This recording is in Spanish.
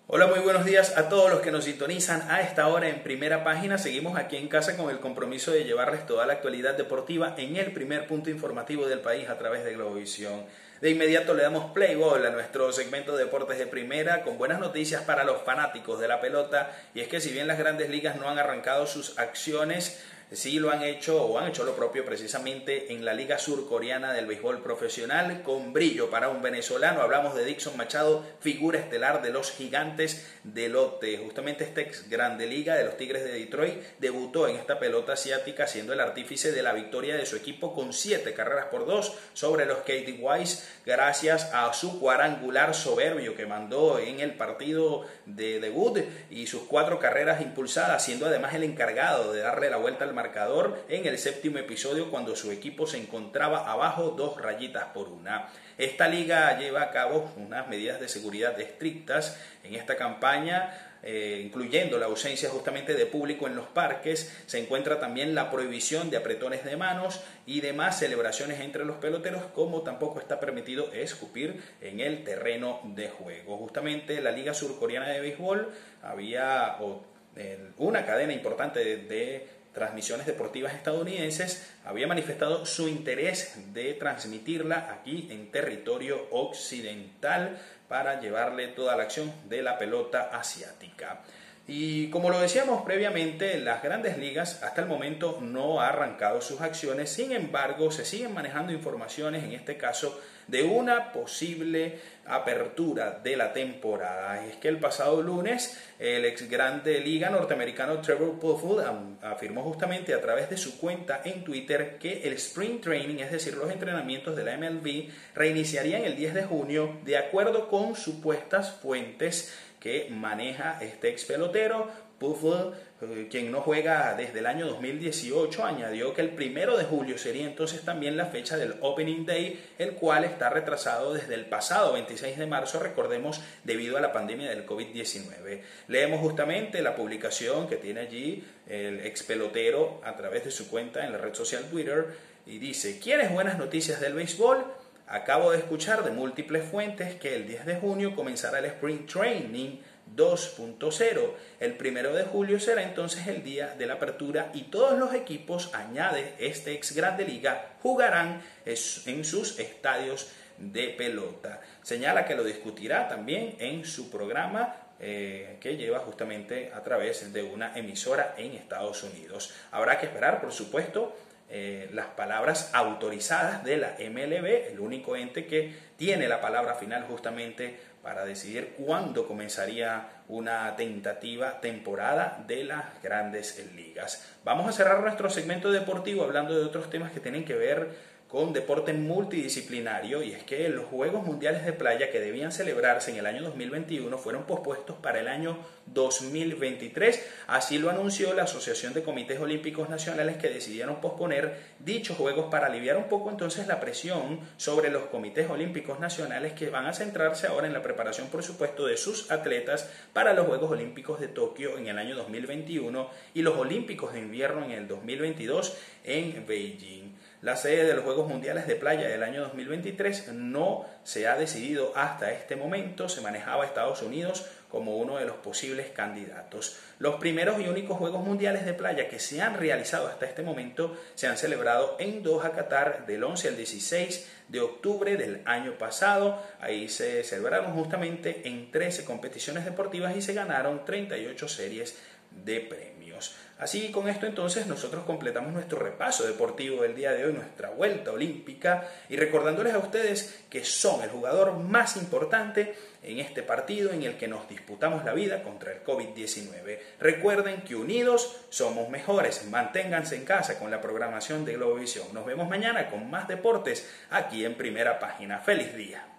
Hola, muy buenos días a todos los que nos sintonizan a esta hora en Primera Página. Seguimos aquí en casa con el compromiso de llevarles toda la actualidad deportiva en el primer punto informativo del país a través de Globovisión. De inmediato le damos play ball a nuestro segmento de deportes de primera con buenas noticias para los fanáticos de la pelota, y es que si bien las grandes ligas no han arrancado sus acciones, sí lo han hecho o han hecho lo propio precisamente en la Liga Surcoreana del béisbol profesional, con brillo para un venezolano. Hablamos de Dixon Machado, figura estelar de los Gigantes de Lotte. Justamente esta ex grande liga de los Tigres de Detroit debutó en esta pelota asiática siendo el artífice de la victoria de su equipo con 7 carreras por 2 sobre los Katy Whites, gracias a su cuadrangular soberbio que mandó en el partido de debut y sus 4 carreras impulsadas, siendo además el encargado de darle la vuelta al marcador en el séptimo episodio cuando su equipo se encontraba abajo 2 rayitas por 1. Esta liga lleva a cabo unas medidas de seguridad estrictas en esta campaña, incluyendo la ausencia justamente de público en los parques. Se encuentra también la prohibición de apretones de manos y demás celebraciones entre los peloteros, como tampoco está permitido escupir en el terreno de juego. Justamente la Liga Surcoreana de Béisbol había una cadena importante de transmisiones deportivas estadounidenses había manifestado su interés de transmitirla aquí en territorio occidental para llevarle toda la acción de la pelota asiática. Y como lo decíamos previamente, las grandes ligas hasta el momento no han arrancado sus acciones. Sin embargo, se siguen manejando informaciones, en este caso, de una posible apertura de la temporada. Es que el pasado lunes el ex grande liga norteamericano Trevor Puffield afirmó justamente a través de su cuenta en Twitter que el Spring Training, es decir, los entrenamientos de la MLB, reiniciarían el 10 de junio de acuerdo con supuestas fuentes que maneja este ex pelotero. Puffield, quien no juega desde el año 2018, añadió que el 1 de julio sería entonces también la fecha del Opening Day, el cual está retrasado desde el pasado 26 de marzo, recordemos, debido a la pandemia del COVID-19. Leemos justamente la publicación que tiene allí el ex pelotero a través de su cuenta en la red social Twitter y dice: ¿Quieres buenas noticias del béisbol? Acabo de escuchar de múltiples fuentes que el 10 de junio comenzará el Spring Training 2.0. El 1 de julio será entonces el día de la apertura y todos los equipos, añade este ex grande liga, jugarán en sus estadios de pelota. Señala que lo discutirá también en su programa que lleva justamente a través de una emisora en Estados Unidos. Habrá que esperar, por supuesto, las palabras autorizadas de la MLB, el único ente que tiene la palabra final justamente para decidir cuándo comenzaría una tentativa temporada de las grandes ligas. Vamos a cerrar nuestro segmento deportivo hablando de otros temas que tienen que ver con deporte multidisciplinario, y es que los Juegos Mundiales de Playa que debían celebrarse en el año 2021 fueron pospuestos para el año 2023. Así lo anunció la Asociación de Comités Olímpicos Nacionales, que decidieron posponer dichos Juegos para aliviar un poco entonces la presión sobre los Comités Olímpicos Nacionales, que van a centrarse ahora en la preparación, por supuesto, de sus atletas para los Juegos Olímpicos de Tokio en el año 2021 y los Olímpicos de Invierno en el 2022 en Beijing. La sede de los Juegos Mundiales de Playa del año 2023 no se ha decidido hasta este momento. Se manejaba Estados Unidos como uno de los posibles candidatos. Los primeros y únicos Juegos Mundiales de Playa que se han realizado hasta este momento se han celebrado en Doha, Qatar, del 11 al 16 de octubre del año pasado. Ahí se celebraron justamente en 13 competiciones deportivas y se ganaron 38 series de premios. Así, con esto entonces nosotros completamos nuestro repaso deportivo del día de hoy, nuestra vuelta olímpica, y recordándoles a ustedes que son el jugador más importante en este partido en el que nos disputamos la vida contra el COVID-19. Recuerden que unidos somos mejores. Manténganse en casa con la programación de Globovisión. Nos vemos mañana con más deportes aquí en Primera Página. ¡Feliz día!